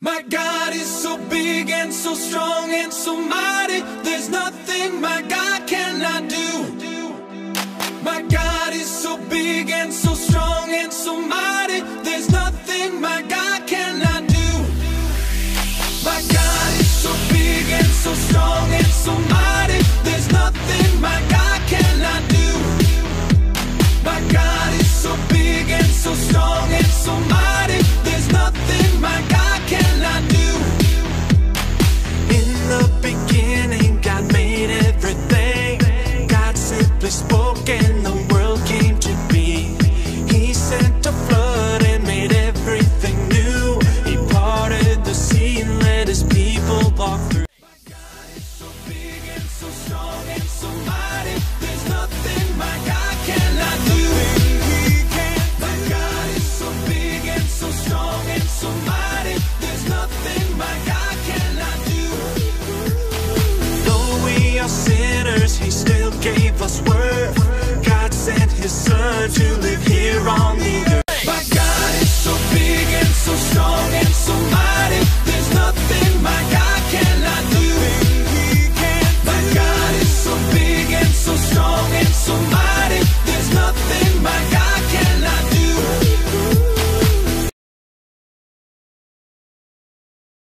My God is so big and so strong and so mighty. There's nothing my God cannot do. My God is so big and so strong and so mighty. There's nothing my God cannot do. My God is so big and so strong and so mighty. There's nothing my God cannot do. My God is so big and so strong and so mighty. There's nothing my God cannot do. In the beginning, God made everything. God simply spoke and the world came to be. He sent a flood and made everything new. He parted the sea and let his people walk through. My God is so big and so strong and so mighty. There's nothing my God cannot do. My God is so big and so strong and so mighty. There's nothing my God cannot do. Though we are sinners, He still gave us worth. God sent His Son to live here on the